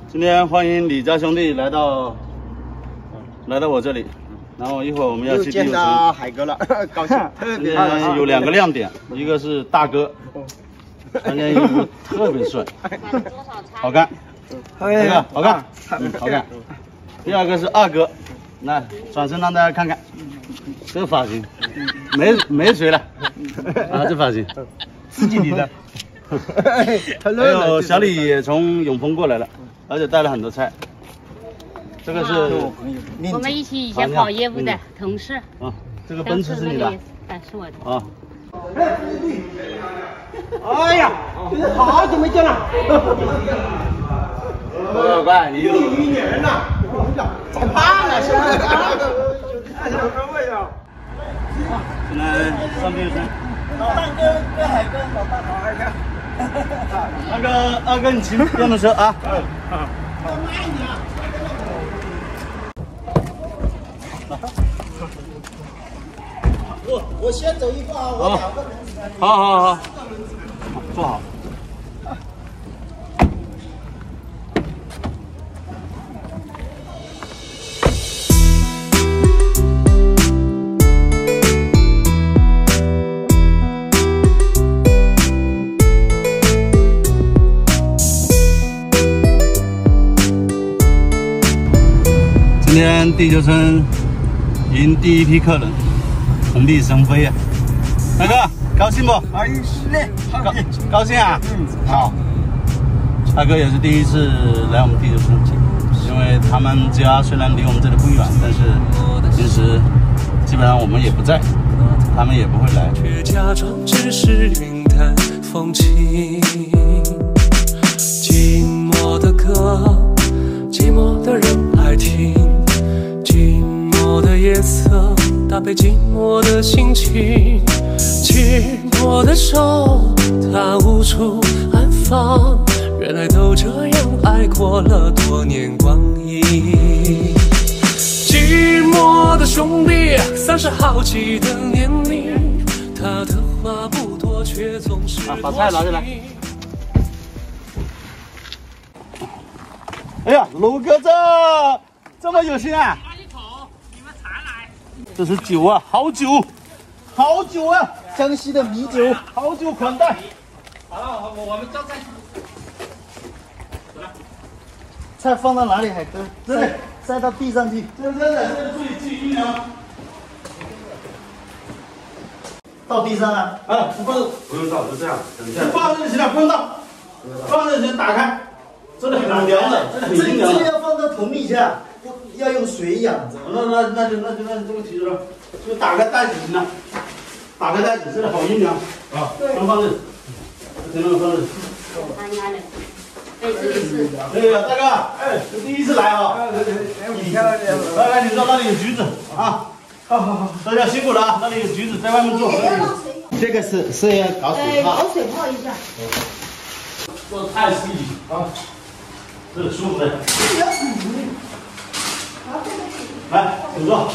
今天欢迎李家兄弟来到我这里，然后一会儿我们要去见到海哥了，高兴，特别高兴。 有2个亮点，一个是大哥，穿件衣服特别帅，好看，好看，好看。第2个是二哥，来转身让大家看看，这个发型，没谁了啊，这发型， 自己理的。 还有小李也从永丰过来了，而且带了很多菜。这个是我们一起以前跑业务的同事。 啊，这个奔驰是你的？ 是我的。 啊。 哎呀，好久没见了。 老怪，你 1年了，长胖了是不是？哎呀，我呀。 现在上面是。 老大跟海哥，老大好，海哥。 二哥，你骑电动车啊？ 我先走一步啊，我2个人。 好，坐好。今天地球村迎第1批客人，红地生飞啊！大哥，高兴不？ 哎，是嘞， 高兴啊！好。大哥也是第1次来我们地球村，因为他们家虽然离我们这里不远，但是平时基本上我们也不在，他们也不会来。 却假装只是云淡风轻，寂寞的歌，寂寞的人爱听。寂寞的夜色搭配寂寞的心情，寂寞的手它无处安放，原来都这样爱过了多年光阴。寂寞的兄弟30好几的年龄，他的话不多却总是把菜拿进来。哎呀，卢哥这么有心啊！这是酒啊，好酒啊！ 江西的米酒， 好酒款待。 好了，我们交菜。 菜放到哪里，海哥？ 这里， 塞到地上去。 这注意阴凉。 到地上啊？ 啊，不用倒，就这样。放着就行了，不用倒。放着就打开。这里很凉的，这里很阴凉。 这个要放到桶里去啊，要用水养着。 那就这个提着了，就打开袋子行了。打开袋子，这里好阴凉啊。能放这，能放这。 对，这里是。 哎呀，大哥，哎，这第1次来啊。来，你知道那里有橘子啊。好，大家辛苦了啊！那里有橘子，在外面坐。 这个是要搞水泡。 搞水泡一下。 做菜是啊，这是舒服的。来，请坐。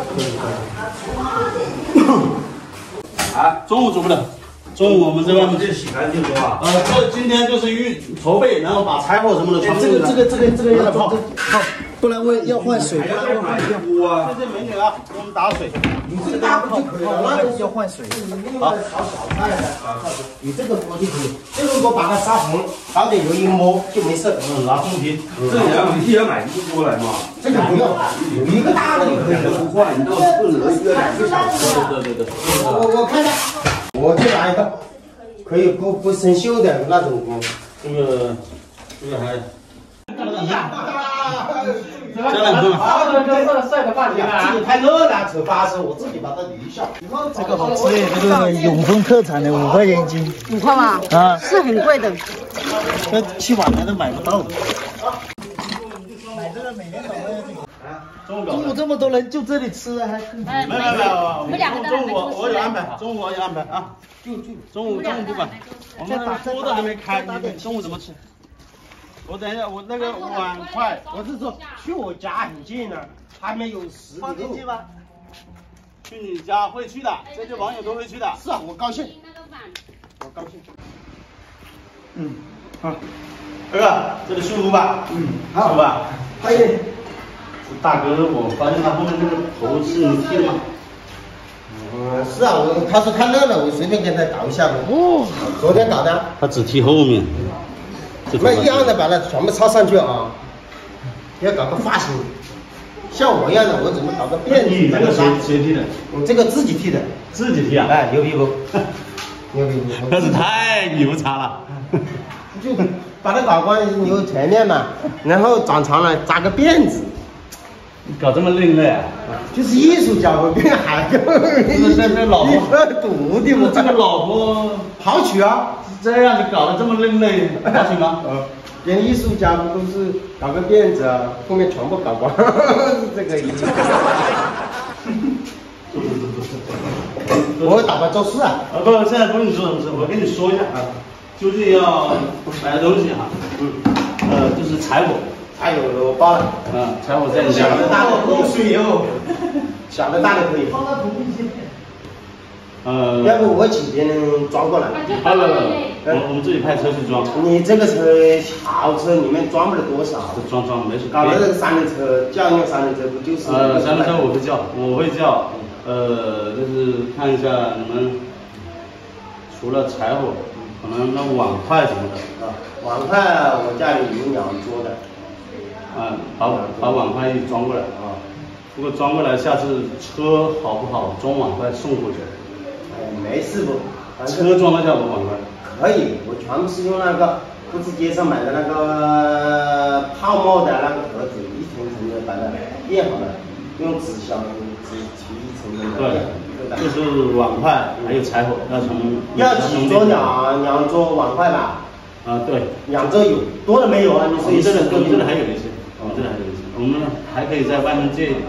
啊，中午做不了，中午我们在外面就洗干净是吧？这今天就是筹备，然后把柴火什么的全部。 这个要泡，不然要换水。 哇，这美女啊，给我们打水。 你这个大锅就可以了，要换水。好，炒小菜的，你这个锅就可以。这个锅把它杀红，搞点油一摸就没事。 拿封皮。 这你要买1个锅来嘛？ 这个不用，有一个大的就可以了。 不换，你到炖了1个2个小时。 对。 我看看，我就拿一个，可以不生锈的那种锅。 这个还。 晒的半天啊！ 这个太热了，扯巴士，我自己把它捋一下。 这个好吃，这个永丰特产的5块钱一斤。 5块吗？ 啊， 是很贵的。 这去晚来都买不到的。 买这个每年早上要这个。 中午这么多人就这里吃还？ 没有， 我们2个中午我有安排，中午我有安排啊。中午不管，我们锅都还没开，你中午怎么吃？我等一下，我那个碗筷， 我是说去我家很近呢，还没有10里路吗？ 去你家会去的，这些网友都会去的。 是啊，我高兴，我高兴。 好， 哥哥，这里舒服吧？舒服吧？ 可以。 大哥，我发现他后面那个头是你剃的吗？ 是啊，他说看热闹，我随便给他搞一下嘛。哦，昨天搞的。 他只剃后面。 那一样的把它全部插上去啊！要搞个发型，像我一样的，我怎么搞个辫子？ 你这个谁剃的？ 我这个自己剃的。 自己剃啊？ 哎，牛逼不？牛逼不？ 那是太牛叉了。 就把它搞光，留前面嘛，然后长长了扎个辫子。 搞这么另类啊？ 就是艺术家，我跟海哥。 这老婆赌的我这个老婆好娶啊！ 这样你搞得这么另类，好娶吗？ 人艺术家不都是搞个辫子啊，后面全部搞光，这个意思。我打算做事啊！ 不，现在不用你做什么事，我跟你说一下啊，究竟要买的东西啊，就是柴火。 还有我包了， 柴火在你家。 小的大的漏水油，小的大的可以。要不我请别人装过来。 不，我们自己派车去装。 你这个车豪车里面装不了多少。 装没事。 搞了这个三轮车，叫用三轮车不就是？ 三轮车我会叫，就是看一下你们除了柴火，可能那碗筷什么的啊。 碗筷我家里有2桌的。 把碗筷一装过来啊！如果装过来，下次车好不好装碗筷送过去？ 没事不， 车装得下我碗筷？ 可以，我全部是用那个不是街上买的那个泡沫的那个盒子，一层层的把它垫好了，用纸箱纸提一层层的垫。 对，就是碗筷还有柴火要几桌两桌碗筷吧？ 对 ，2桌有，多了没有啊？你说这里还有一些。我们还可以在外面借一点。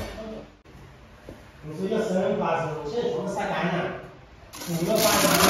你说要生发生，现在全部晒干了，煮了发生，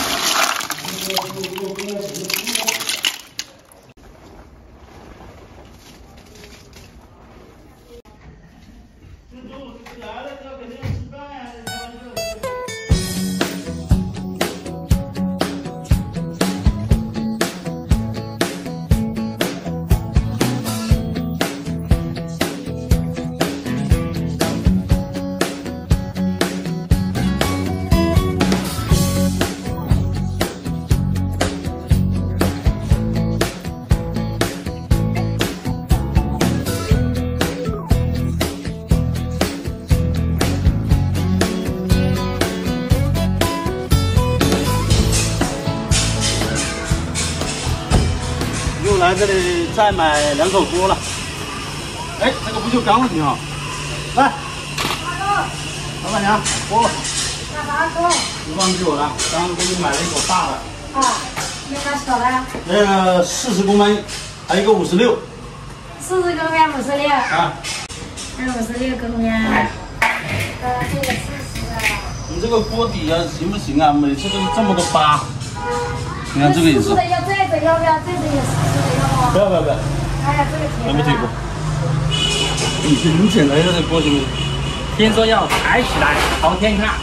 来这里再买2口锅了。哎，这个不锈钢的挺好。来，老板娘，锅。 哪啥锅？ 你忘记我了，刚刚给你买了一口大的。 那个小的？ 那个40公分，还有一个56。 40公分56。还有56公分。这个40啊。 你这个锅底啊行不行啊？每次都是这么多疤。你看这个也是。 40的要这个要不要？这个也40的要不？ 不要。 哎呀，这个铁。 还没退锅。你捡来的这锅行不行？ 听说要抬起来朝天看。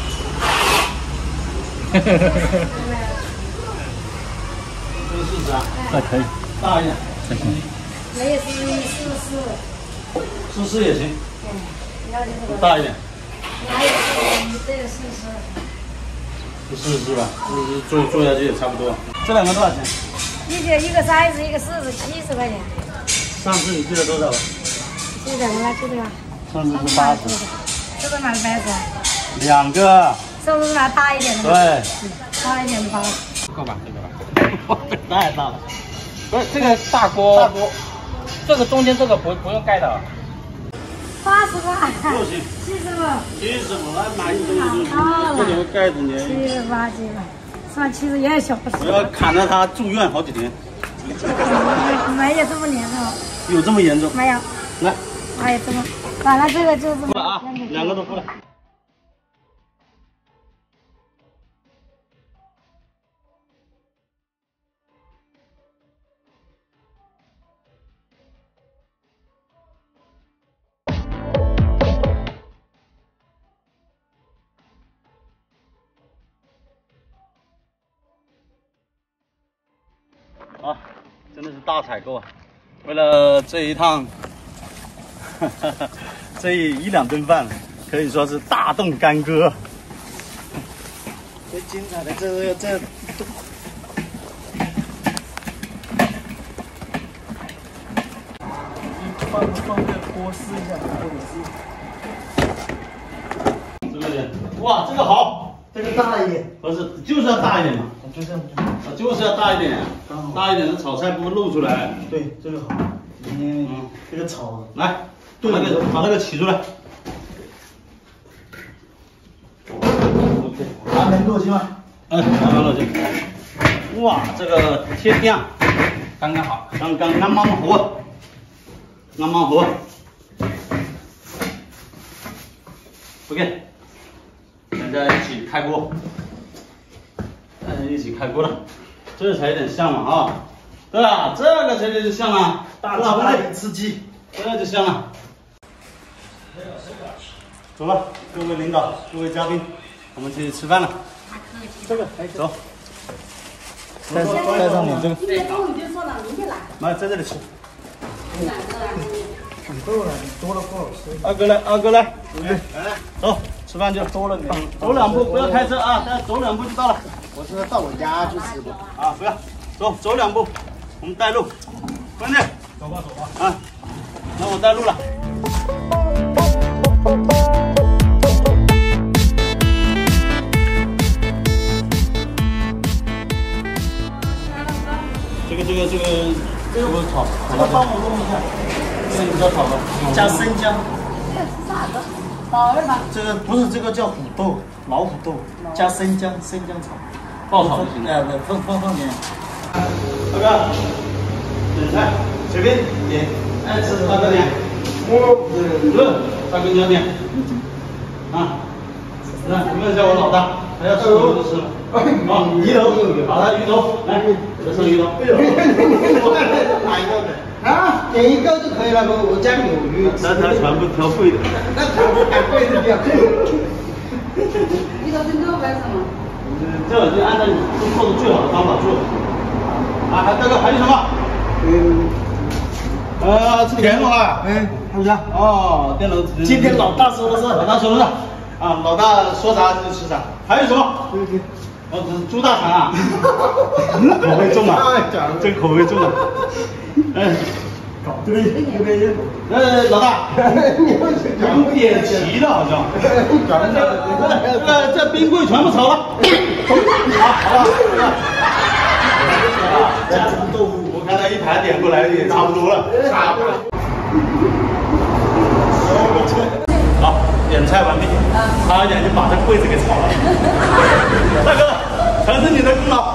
这个40啊？可以。大一点。才行。 那也是44。 44也行。大一点。 还有这个44。 是吧？做下去也差不多。这2个多少钱？ 一个30，一个40，70块钱。 上次你记得多少吧？ 记得我来记得吧。 上次是80。 这个买白色。 2个。 是不是买大一点的？ 对。 大一点的包。 够吧，这个吧。 太大了。 不是这个大锅，这个中间这个不用盖的。 80块。 不行。 70块。 70块，还买一种这种盖子呢。 78几吧，算70也小不死。 我要砍到他住院好几天。 没有这么严重。 有这么严重？ 没有。 来。 哎呀，这么，完了这个就是。 付了啊，2个都付了。真的是大。 大采购啊！为了这一趟，这1、2顿饭，可以说是大动干戈。 最精彩的这放在锅试一下， 这个人，哇，这个好， 这个大一点， 不是，就是要大一点嘛， 就这样， 就是要大一点，大一点的炒菜不会露出来。 对，这个好，这个炒， 来，把那个起出来。 拿门落去吗？ 拿门落去。哇，这个贴边刚刚好， 刚好，啱啱好。OK， 大家一起开锅，了，这才有点像嘛啊！对吧？这个才有点像啊， 大点刺激， 这就香了。走了，各位领导，各位嘉宾，我们去吃饭了。 这个走。 带上点这个。 今天中午就说了，明天来。 来，在这里吃。 挺够了，你多了不好吃。 二哥来，走，吃饭就多了点，走2步，不要开车啊，大家走2步就到了。 我是到我家去吃的。 啊，不要，走2步，我们带路，关键。走吧。啊，那我带路了。这个不是炒， 这个帮我弄一下。 这个叫炒的， 加生姜。 这是啥子？宝儿吧。 这个不是，这个叫虎豆，老虎豆，加生姜炒。 爆炒就行了。 放点。 大哥，点菜随便点，爱吃大哥点。大哥你要点。啊，来问一下我老大，还要吃什么就吃了。啊，鱼头，好的鱼头，来，这是鱼头。 哪一个的？啊，点1个就可以了，我家里有鱼。 那他全部挑贵的。 那全部还贵的比较贵。 鱼头跟肉干什么？ 这就按照你做的最好的方法做。啊，大哥还有什么？吃甜的话， 还有啥？ 哦，电脑。 今天老大说了算。 老大说了算。啊，老大说啥就吃啥。还有什么？哦，这是猪大肠啊。口味重啊，这口味重啊。 这边。 老大，有点齐了好像。这冰柜全部炒了。好了。加猪豆腐，我看他一盘点过来也差不多了。好，点菜完毕，差一点就把这柜子给炒了。大哥，全是你的功劳。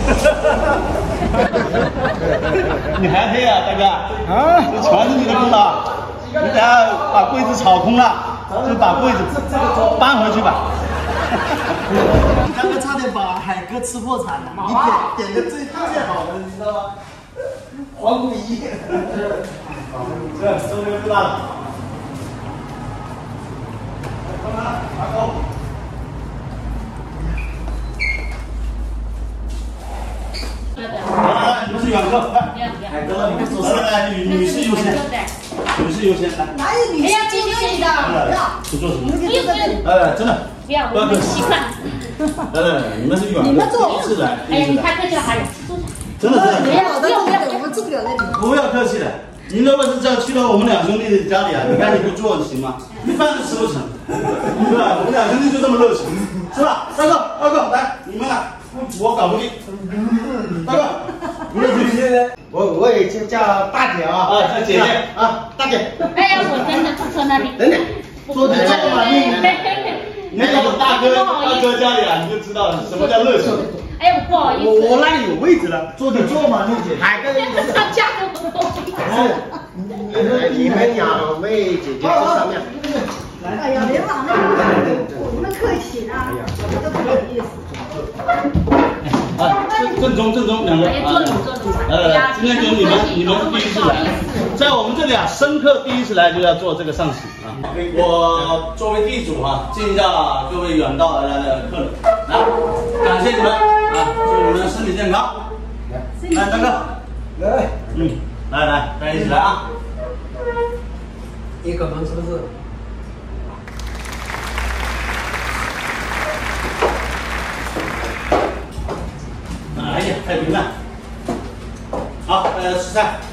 你还黑啊，大哥？啊，这全是你的功劳。你等下把柜子炒空了，就把柜子搬回去吧。 刚刚差点把海哥吃破产了，你点个最好的，你知道吗？黄骨鱼。 这收的最大的。拿钩。来，你们是远客，来，海哥，你们做事来，女士优先，来。 哪有女士优先的？不要。 不做什么？ 不用。 真的。不要习惯。 来，你们是远客， 你们做。 是来。 哎呀，你太客气了，还有。 真的。 不要，我们做不了那种。 不要客气的。您如果是这样去到我们2兄弟家里啊，你赶紧不做行吗？一饭都吃不成，对吧？我们2兄弟就这么热情，是吧？二哥，来，你们俩，我搞不定。大哥，你也我也就叫大姐啊。 啊，叫姐姐啊，大姐。 哎呀，我真的坐那里。 等等，坐这嘛， 你到了大哥家里啊，你就知道什么叫热情。 哎呦，不好意思。 我那里有位置了，坐嘛，六姐。海哥， 他家有很多。 你们2位姐姐在上面。 哎呀，别往那个，你们客气啊，我都不好意思。 啊，正宗2个啊。今天就你们第一次来，在我们这里啊，生客第一次来就要做这个上席啊。我作为地主啊，敬一下各位远道而来的客人，来，感谢你们啊，祝你们身体健康。来，大哥，来。 来来，大家一起来啊！ 一个门是不是？ 来一点，太平了。好，吃菜。